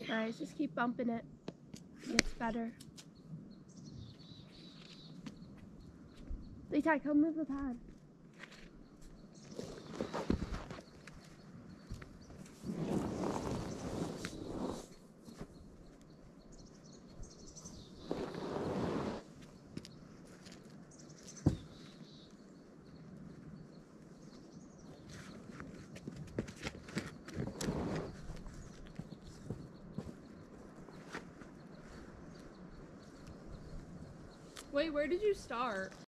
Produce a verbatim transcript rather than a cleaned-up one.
Nice, just keep bumping it. It gets better. Levi, come move the pad. Wait, where did you start?